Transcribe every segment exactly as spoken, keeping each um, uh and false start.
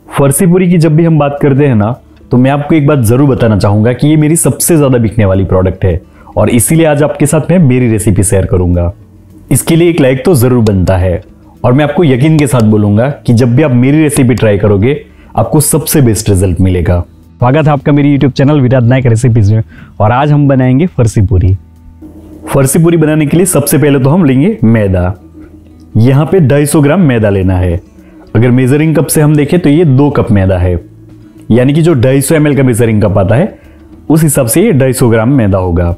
फरसी पूरी की जब भी हम बात करते हैं ना, तो मैं आपको एक बात जरूर बताना चाहूंगा कि ये मेरी सबसे ज्यादा बिकने वाली प्रोडक्ट है और इसीलिए आज आपके साथ मैं मेरी रेसिपी शेयर करूंगा। इसके लिए एक लाइक तो जरूर बनता है और मैं आपको यकीन के साथ बोलूंगा कि जब भी आप मेरी रेसिपी ट्राई करोगे आपको सबसे बेस्ट रिजल्ट मिलेगा। स्वागत है आपका मेरी YouTube channel Virat Nayak recipes में। और आज हम बनाएंगे फरसी पूरी। फरसी पूरी बनाने के लिए सबसे पहले तो हम लेंगे मैदा। यहाँ पे दो सौ ग्राम मैदा लेना है। अगर मेजरिंग कप से हम देखें तो ये दो कप मैदा है, यानी कि जो दो सौ एम एल का मेजरिंग कप आता है उस हिसाब से ये दो सौ ग्राम मैदा होगा।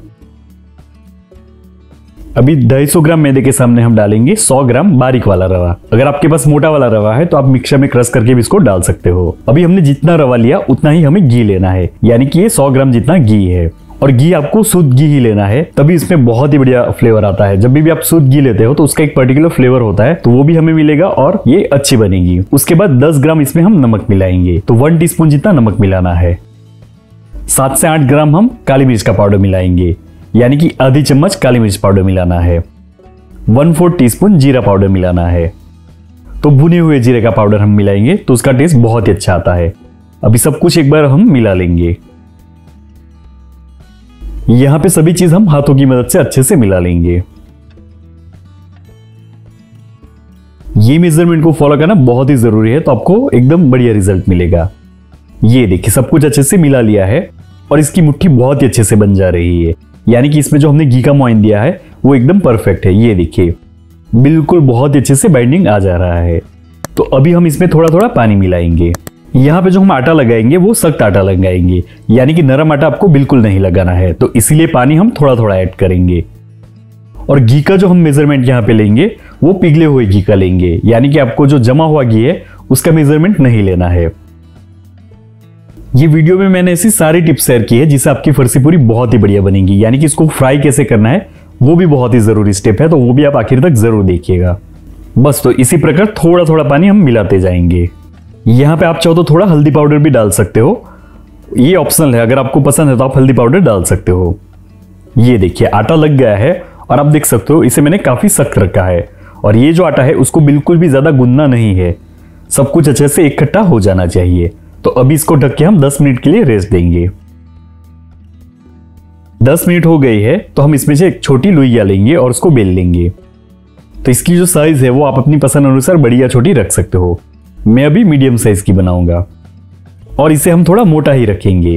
अभी दो सौ ग्राम मैदे के सामने हम डालेंगे सौ ग्राम बारीक वाला रवा। अगर आपके पास मोटा वाला रवा है तो आप मिक्सर में क्रश करके भी इसको डाल सकते हो। अभी हमने जितना रवा लिया उतना ही हमें घी लेना है, यानी कि ये सौ ग्राम जितना घी है। और घी आपको शुद्ध घी ही लेना है, तभी इसमें बहुत ही बढ़िया फ्लेवर आता है। जब भी, भी आप शुद्ध घी लेते हो तो उसका एक पर्टिकुलर फ्लेवर होता है, तो वो भी हमें मिलेगा और ये अच्छी बनेगी। उसके बाद दस ग्राम इसमें हम नमक मिलाएंगे, तो वन टीस्पून जितना नमक मिलाना है। सात से आठ ग्राम हम काली मिर्च का पाउडर मिलाएंगे, यानी कि आधी चम्मच काली मिर्च पाउडर मिलाना है। वन फोर्थ टीस्पून जीरा पाउडर मिलाना है। तो भुने हुए जीरे का पाउडर हम मिलाएंगे तो उसका टेस्ट बहुत ही अच्छा आता है। अभी सब कुछ एक बार हम मिला लेंगे। यहां पे सभी चीज हम हाथों की मदद से अच्छे से मिला लेंगे। ये मेजरमेंट को फॉलो करना बहुत ही जरूरी है, तो आपको एकदम बढ़िया रिजल्ट मिलेगा। ये देखिए सब कुछ अच्छे से मिला लिया है और इसकी मुट्ठी बहुत ही अच्छे से बन जा रही है, यानी कि इसमें जो हमने घी का मोइन दिया है वो एकदम परफेक्ट है। ये देखिए बिल्कुल बहुत ही अच्छे से बाइंडिंग आ जा रहा है। तो अभी हम इसमें थोड़ा थोड़ा पानी मिलाएंगे। यहाँ पे जो हम आटा लगाएंगे वो सख्त आटा लगाएंगे, यानी कि नरम आटा आपको बिल्कुल नहीं लगाना है, तो इसीलिए पानी हम थोड़ा थोड़ा ऐड करेंगे। और घी का जो हम मेजरमेंट यहाँ पे लेंगे वो पिघले हुए घी का लेंगे, यानी कि आपको जो जमा हुआ घी है उसका मेजरमेंट नहीं लेना है। ये वीडियो में मैंने ऐसी सारी टिप्स शेयर की है जिससे आपकी फरसी पूरी बहुत ही बढ़िया बनेगी, यानी कि इसको फ्राई कैसे करना है वो भी बहुत ही जरूरी स्टेप है, तो वो भी आप आखिर तक जरूर देखिएगा। बस तो इसी प्रकार थोड़ा थोड़ा पानी हम मिलाते जाएंगे। यहाँ पे आप चाहो तो थोड़ा हल्दी पाउडर भी डाल सकते हो, ये ऑप्शनल है। अगर आपको पसंद है तो आप हल्दी पाउडर डाल सकते हो। ये देखिए आटा लग गया है और आप देख सकते हो इसे मैंने काफी सख्त रखा है। और ये जो आटा है उसको बिल्कुल भी ज्यादा गूंदना नहीं है, सब कुछ अच्छे से इकट्ठा हो जाना चाहिए। तो अभी इसको ढक के हम दस मिनट के लिए रेस्ट देंगे। दस मिनट हो गई है तो हम इसमें से एक छोटी लोइया लेंगे और उसको बेल लेंगे। तो इसकी जो साइज है वो आप अपनी पसंद अनुसार बड़ी या छोटी रख सकते हो। मैं अभी मीडियम साइज की बनाऊंगा और इसे हम थोड़ा मोटा ही रखेंगे।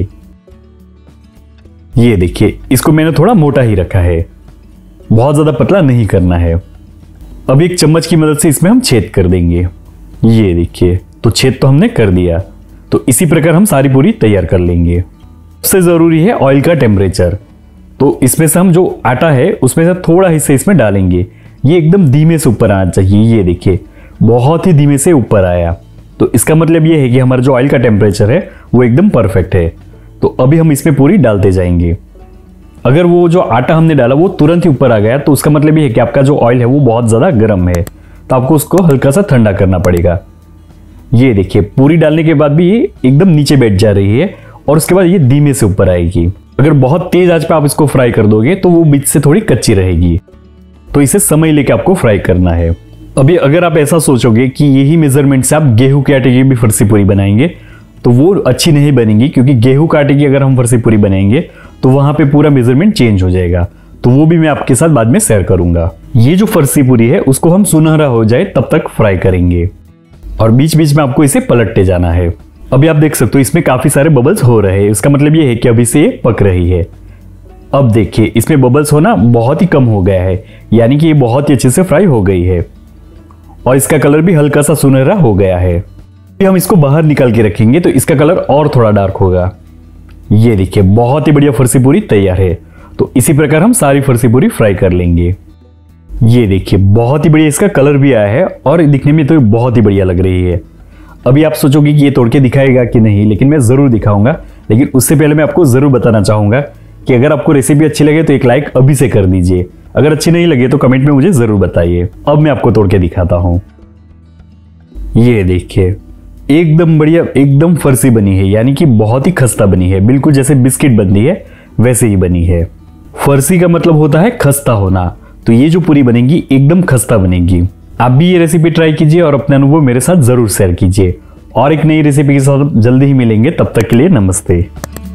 ये देखिए इसको मैंने थोड़ा मोटा ही रखा है, बहुत ज्यादा पतला नहीं करना है। अब एक चम्मच की मदद से इसमें हम छेद कर देंगे। ये देखिए तो छेद तो हमने कर दिया। तो इसी प्रकार हम सारी पूरी तैयार कर लेंगे। सबसे जरूरी है ऑयल का टेम्परेचर। तो इसमें से हम जो आटा है उसमें से थोड़ा हिस्सा इसमें डालेंगे। ये एकदम धीमे से ऊपर आना चाहिए। ये देखिए बहुत ही धीमे से ऊपर आया, तो इसका मतलब ये है कि हमारा जो ऑयल का टेम्परेचर है वो एकदम परफेक्ट है। तो अभी हम इसमें पूरी डालते जाएंगे। अगर वो जो आटा हमने डाला वो तुरंत ही ऊपर आ गया तो उसका मतलब ये है कि आपका जो ऑयल है वो बहुत ज्यादा गर्म है, तो आपको उसको हल्का सा ठंडा करना पड़ेगा। ये देखिए पूरी डालने के बाद भी ये एकदम नीचे बैठ जा रही है और उसके बाद ये धीमे से ऊपर आएगी। अगर बहुत तेज आंच पे आप इसको फ्राई कर दोगे तो वो बीच से थोड़ी कच्ची रहेगी, तो इसे समय लेके आपको फ्राई करना है। अभी अगर आप ऐसा सोचोगे कि यही मेजरमेंट से आप गेहूं के आटे की भी फरसी पूरी बनाएंगे तो वो अच्छी नहीं बनेगी, क्योंकि गेहूं के आटे की अगर हम फरसी पूरी बनाएंगे तो वहां पे पूरा मेजरमेंट चेंज हो जाएगा। तो वो भी मैं आपके साथ बाद में शेयर करूंगा। ये जो फरसी पूरी है उसको हम सुनहरा हो जाए तब तक फ्राई करेंगे और बीच बीच में आपको इसे पलटते जाना है। अभी आप देख सकते हो इसमें काफी सारे बबल्स हो रहे हैं, इसका मतलब ये है कि अभी से ये पक रही है। अब देखिए इसमें बबल्स होना बहुत ही कम हो गया है, यानी कि ये बहुत ही अच्छे से फ्राई हो गई है और इसका कलर भी हल्का सा सुनहरा हो गया है। हम इसको बाहर निकाल के रखेंगे तो इसका कलर और थोड़ा डार्क होगा। ये देखिए बहुत ही बढ़िया फरसी पूरी तैयार है। तो इसी प्रकार हम सारी फरसी पूरी फ्राई कर लेंगे। ये देखिए बहुत ही बढ़िया इसका कलर भी आया है और दिखने में तो बहुत ही बढ़िया लग रही है। अभी आप सोचोगे कि ये तोड़ के दिखाएगा कि नहीं, लेकिन मैं जरूर दिखाऊंगा। लेकिन उससे पहले मैं आपको जरूर बताना चाहूंगा कि अगर आपको रेसिपी अच्छी लगे तो एक लाइक अभी से कर दीजिए। अगर अच्छी नहीं लगे तो कमेंट में मुझे जरूर बताइए। अब मैं आपको तोड़ के दिखाता हूं। ये देखिए एकदम बढ़िया, एकदम फरसी बनी है, यानी कि बहुत ही खस्ता बनी है, बिल्कुल जैसे बिस्किट बनती है वैसे ही बनी है। फरसी का मतलब होता है खस्ता होना, तो ये जो पूरी बनेगी एकदम खस्ता बनेगी। आप भी ये रेसिपी ट्राई कीजिए और अपने अनुभव मेरे साथ जरूर शेयर कीजिए। और एक नई रेसिपी के साथ जल्दी ही मिलेंगे, तब तक के लिए नमस्ते।